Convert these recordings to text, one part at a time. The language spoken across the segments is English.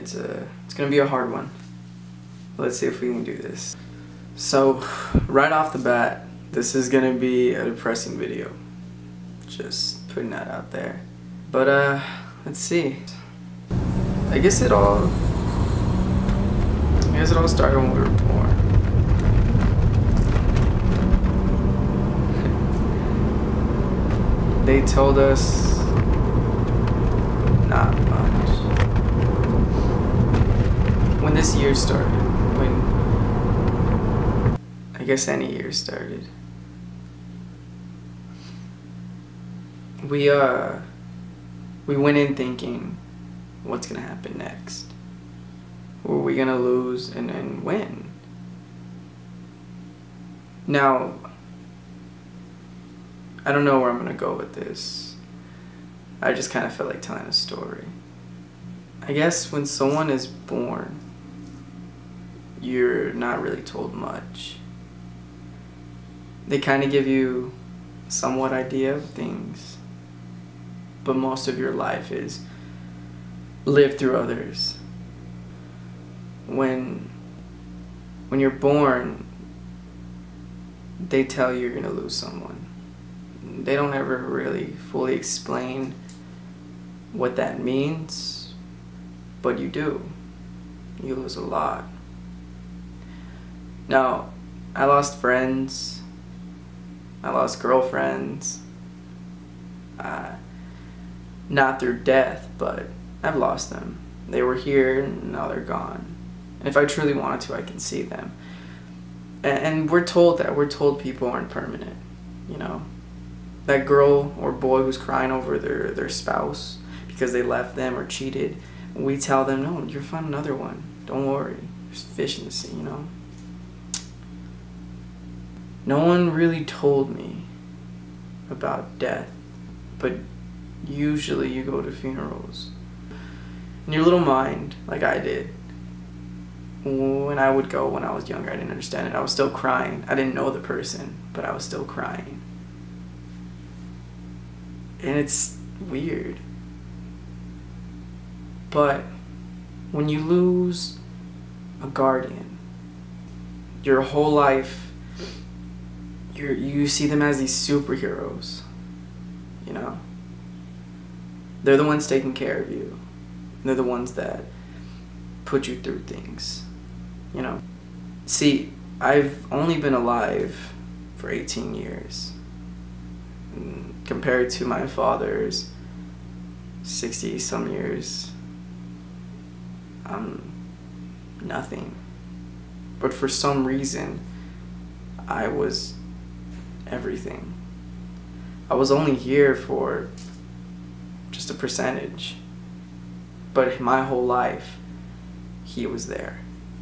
It's gonna be a hard one. Let's see if we can do this. So, right off the bat, this is gonna be a depressing video. Just putting that out there. But let's see. I guess it all started when we were born. They told us not much. When this year started, I guess any year started, we went in thinking, what's gonna happen next? Who are we gonna lose and win? Now, I don't know where I'm gonna go with this. I just kind of felt like telling a story. I guess when someone is born, you're not really told much. They kind of give you somewhat idea of things, but most of your life is lived through others. When you're born, they tell you you're gonna lose someone. They don't ever really fully explain what that means, but you do. You lose a lot. Now, I lost friends. I lost girlfriends. Not through death, but I've lost them. They were here and now they're gone. And if I truly wanted to, I can see them. And we're told that. We're told people aren't permanent, you know? That girl or boy who's crying over their spouse because they left them or cheated, we tell them, no, you'll find another one. Don't worry. There's fish in the sea, you know? No one really told me about death, but usually you go to funerals. In your little mind, like I did, when I would go when I was younger, I didn't understand it. I was still crying. I didn't know the person, but I was still crying. And it's weird. But when you lose a guardian, your whole life, you see them as these superheroes, you know? They're the ones taking care of you. They're the ones that put you through things, you know? See, I've only been alive for 18 years. Compared to my father's 60-some years, I'm nothing. But for some reason, I was everything. I was only here for just a percentage, but my whole life, he was there.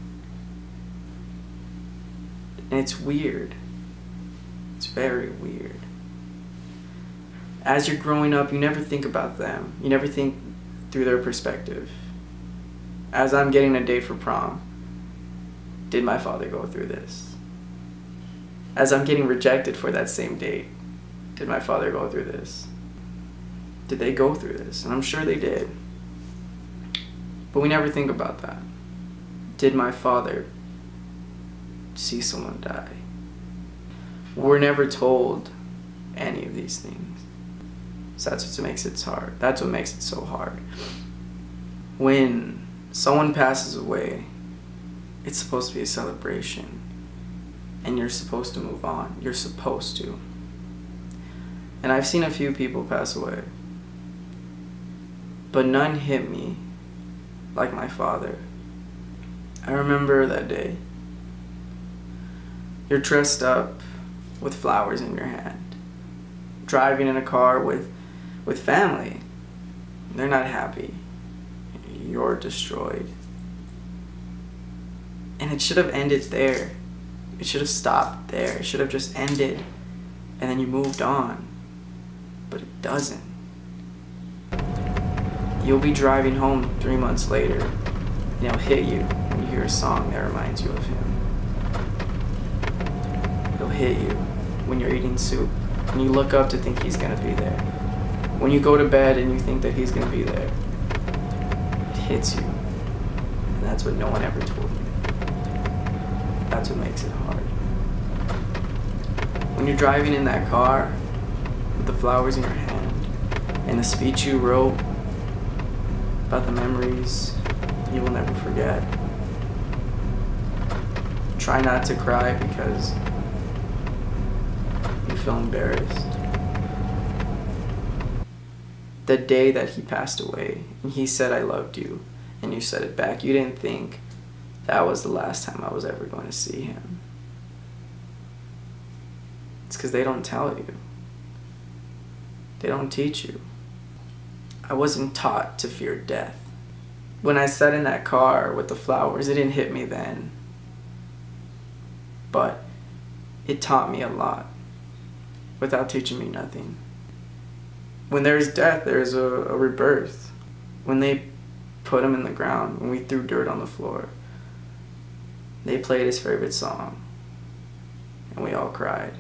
And it's weird. It's very weird. As you're growing up, you never think about them. You never think through their perspective. As I'm getting a date for prom, did my father go through this? As I'm getting rejected for that same date, did my father go through this? Did they go through this? And I'm sure they did. But we never think about that. Did my father see someone die? We're never told any of these things. So that's what makes it hard. That's what makes it so hard. When someone passes away, it's supposed to be a celebration. And you're supposed to move on. You're supposed to. And I've seen a few people pass away. But none hit me like my father. I remember that day. You're dressed up with flowers in your hand. Driving in a car with family. They're not happy. You're destroyed. And it should have ended there. It should have stopped there. It should have just ended and then you moved on. But it doesn't. You'll be driving home 3 months later and it'll hit you when you hear a song that reminds you of him. It'll hit you when you're eating soup and you look up to think he's gonna be there. When you go to bed and you think that he's gonna be there, it hits you. And that's what no one ever told you. That's what makes it hard. When you're driving in that car with the flowers in your hand and the speech you wrote about the memories you will never forget, try not to cry because you feel embarrassed. The day that he passed away and he said, "I loved you," and you said it back, you didn't think that was the last time I was ever going to see him. It's because they don't tell you. They don't teach you. I wasn't taught to fear death. When I sat in that car with the flowers, it didn't hit me then. But it taught me a lot without teaching me nothing. When there's death, there's a rebirth. When they put him in the ground, when we threw dirt on the floor, they played his favorite song, and we all cried.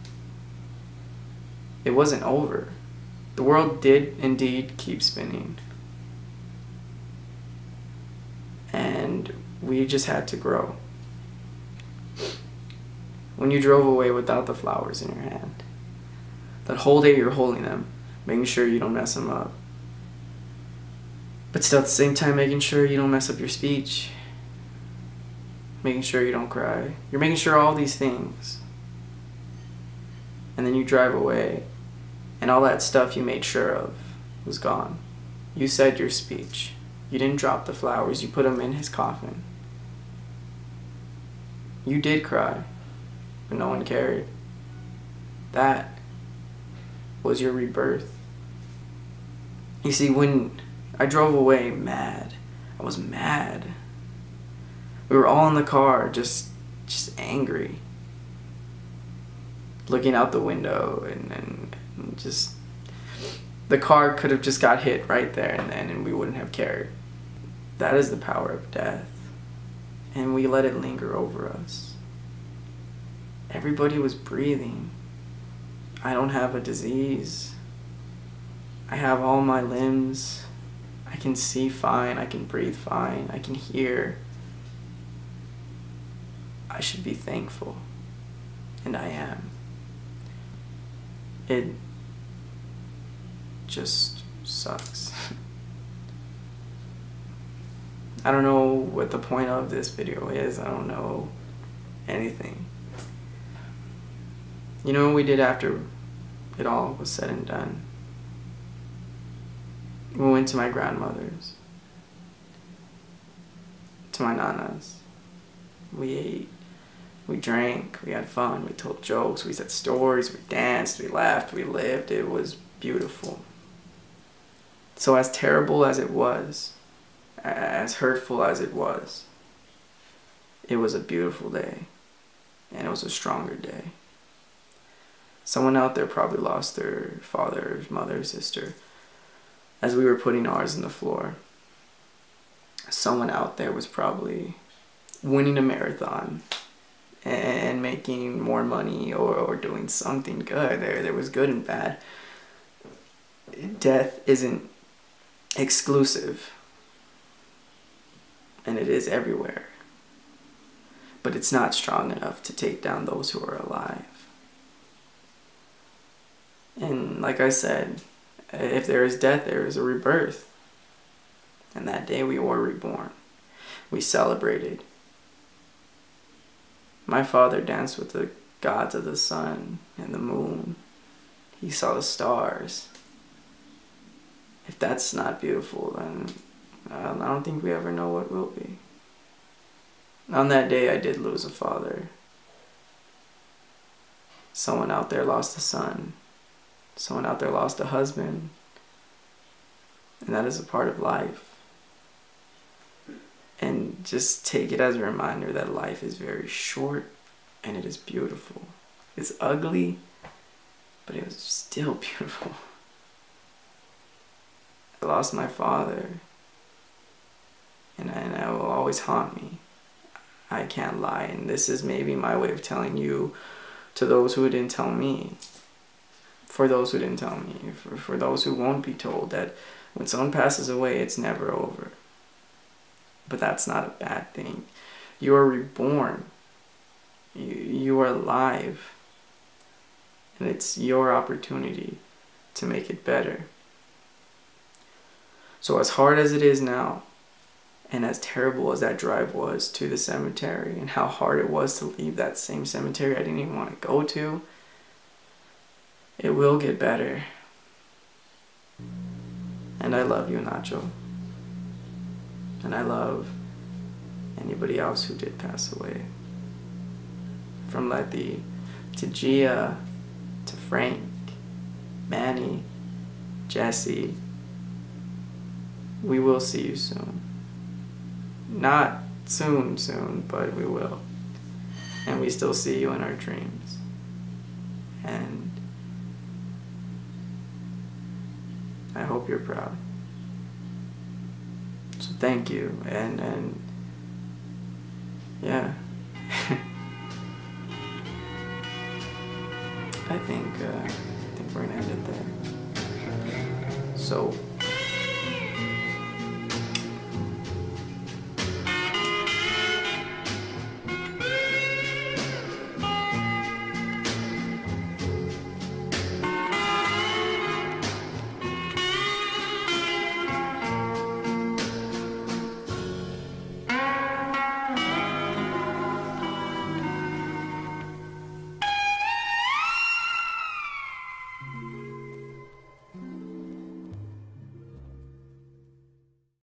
It wasn't over. The world did indeed keep spinning. And we just had to grow. When you drove away without the flowers in your hand, that whole day you're holding them, making sure you don't mess them up. But still at the same time making sure you don't mess up your speech. Making sure you don't cry. You're making sure all these things. And then you drive away, and all that stuff you made sure of was gone. You said your speech. You didn't drop the flowers. You put them in his coffin. You did cry, but no one cared. That was your rebirth. You see, when I drove away mad, I was mad. We were all in the car, just angry. Looking out the window and just, the car could have just got hit right there and then, and we wouldn't have cared. That is the power of death. And we let it linger over us. Everybody was breathing. I don't have a disease. I have all my limbs. I can see fine. I can breathe fine. I can hear. I should be thankful. And I am. It just sucks. I don't know what the point of this video is. I don't know anything. You know what we did after it all was said and done? We went to my grandmother's, to my nana's. We ate, we drank, we had fun, we told jokes, we said stories, we danced, we laughed, we lived. It was beautiful. So as terrible as it was, as hurtful as it was a beautiful day, and it was a stronger day. Someone out there probably lost their father, mother, sister, as we were putting ours in the floor. Someone out there was probably winning a marathon and making more money or doing something good. There was good and bad. Death isn't exclusive, and it is everywhere. But it's not strong enough to take down those who are alive. And like I said, if there is death, there is a rebirth. And that day we were reborn. We celebrated. My father danced with the gods of the sun and the moon. He saw the stars. If that's not beautiful, then I don't think we ever know what will be. On that day, I did lose a father. Someone out there lost a son. Someone out there lost a husband. And that is a part of life. And just take it as a reminder that life is very short and it is beautiful. It's ugly, but it was still beautiful. I lost my father, and it will always haunt me. I can't lie, and this is maybe my way of telling you, to those who didn't tell me, for those who didn't tell me, for those who won't be told, that when someone passes away, it's never over. but that's not a bad thing. You are reborn. You are alive. And it's your opportunity to make it better. So as hard as it is now, and as terrible as that drive was to the cemetery, and how hard it was to leave that same cemetery I didn't even want to go to, it will get better. And I love you, Nacho. And I love anybody else who did pass away. From Letty to Gia to Frank, Manny, Jesse. We will see you soon. Not soon, but we will. And we still see you in our dreams. And I hope you're proud. So thank you, and yeah. I think we're gonna end it there. So